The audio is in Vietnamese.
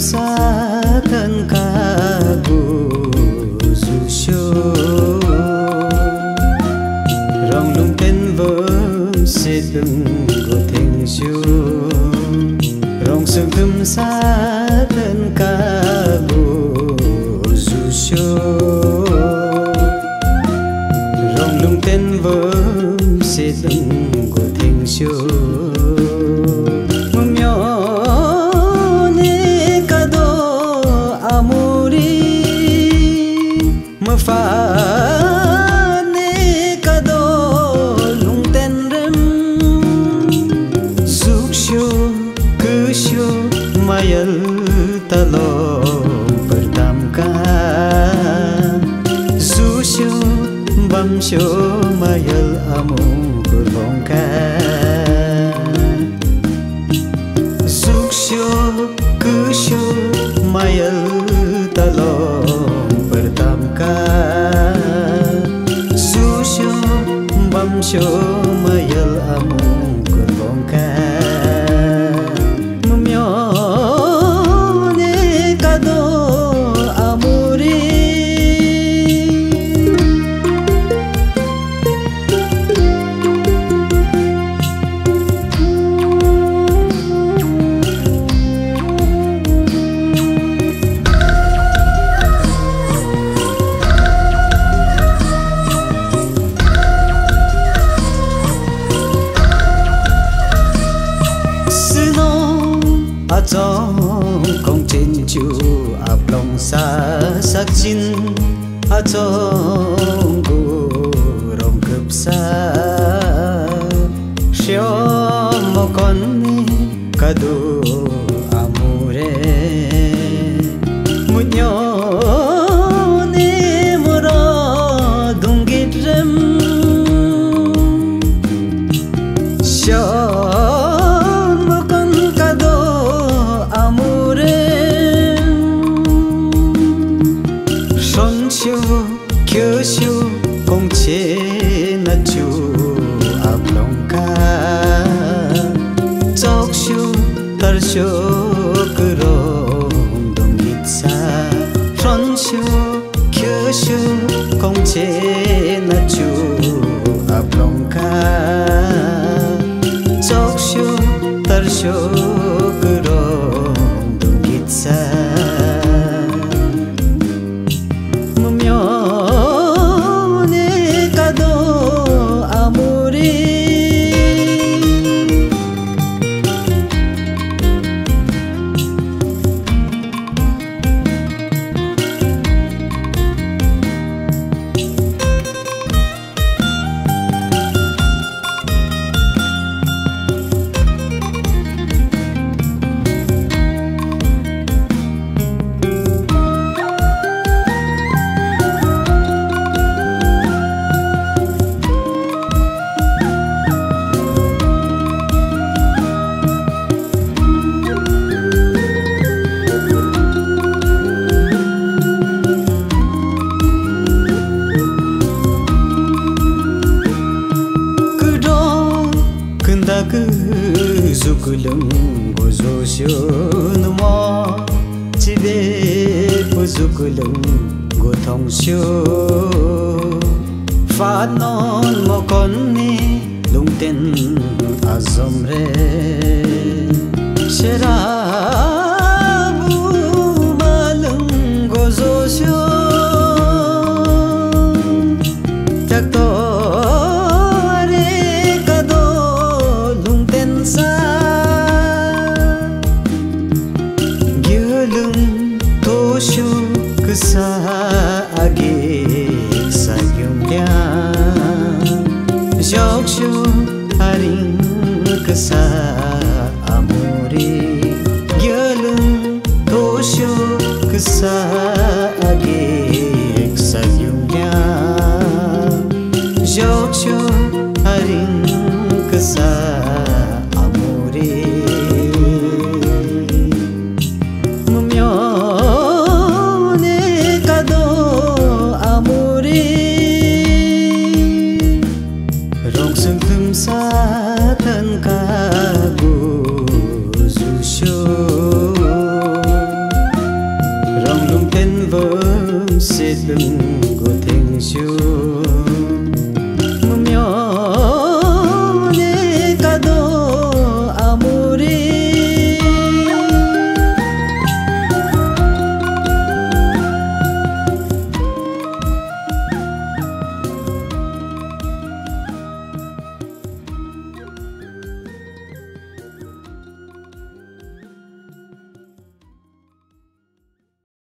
sa thân ca bu du show rong lung tên vớm sẽ từng có thành siêu rong sương thum sa thân ca bu du show rong lung tên vớm sẽ từng có thành siêu Fane kado lung ten rem Suksho kusho mayal talo pertamka Susho bamsho mayal amu kurlongka Suksho kusho mayal talo Bamsho mayal amung kurbongka Mumyone kado amuri Trong công trên chu áp lòng xa sắc chín trong gu rong cướp xa xio một con cadu amore một nhỏ ni muro dung git rem xio Kyo shu kong che na chu ap long ka Chok shu tar shu kurong dong git sa Ron shu kyo shu kong che na chu ap long ka Chok shu tar shu kurong dong git sa 그 zukulung gozo shun mo chibe puzukulung go thong shu fa non mo konni lung ten azom re sherabu malung gozo shu takto sa agi sa yung dia jok shu haring kasa amuri gyalung to shu kasa agi sa yung dia jok shu haring kasa amuri sa thân ca bu du show gần